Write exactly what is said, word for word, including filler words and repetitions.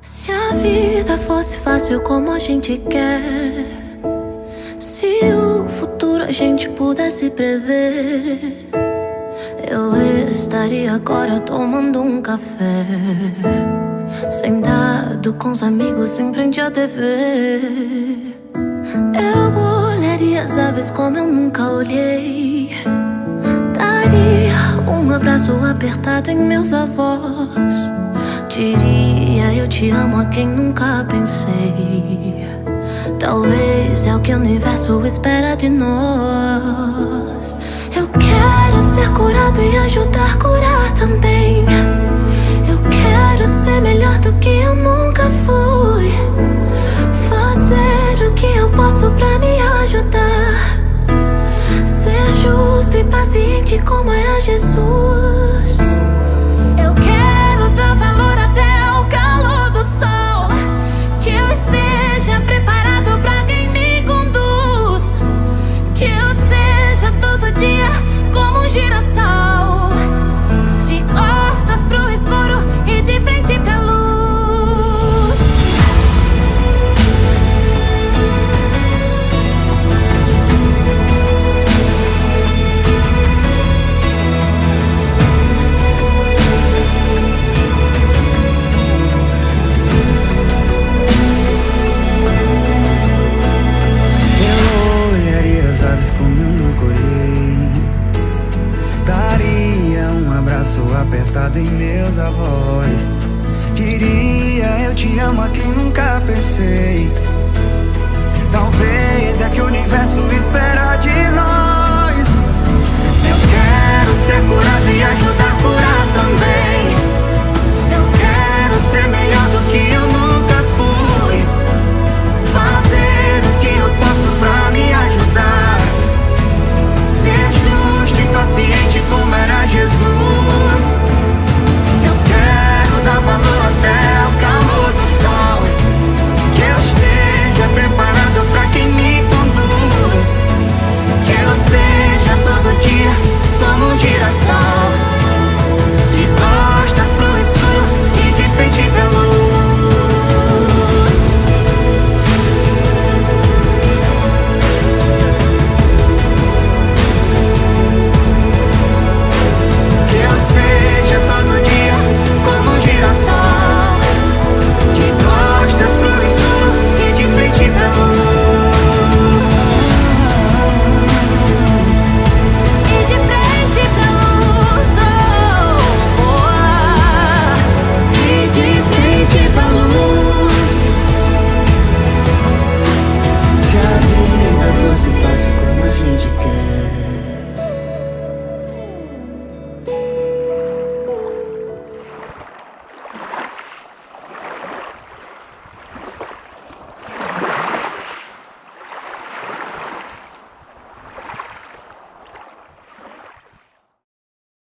Se a vida fosse fácil como a gente quer, se o futuro a gente pudesse prever, eu estaria agora tomando um café, sentado com os amigos em frente à T V. Eu olharia as aves como eu nunca olhei, daria um abraço apertado em meus avós, diria eu te amo a quem nunca pensei. Talvez é o que o universo espera de nós. Eu quero ser curado e ajudar a curar também. Eu quero ser melhor do que eu nunca fui, fazer o que eu posso pra me ajudar, ser justo e paciente como era Jesus. Eu quero dar valor até ao calor do sol, que eu esteja preparado pra quem me conduz, que eu seja todo dia como um girassol, de costas pro escuro e de frente pra luz. Eu olharia as aves como eu nunca olhei, daria um abraço apertado em meus avós, diria eu te amo a quem nunca pensei. Talvez é que o universo espera de nós. Eu quero ser curado e ajudar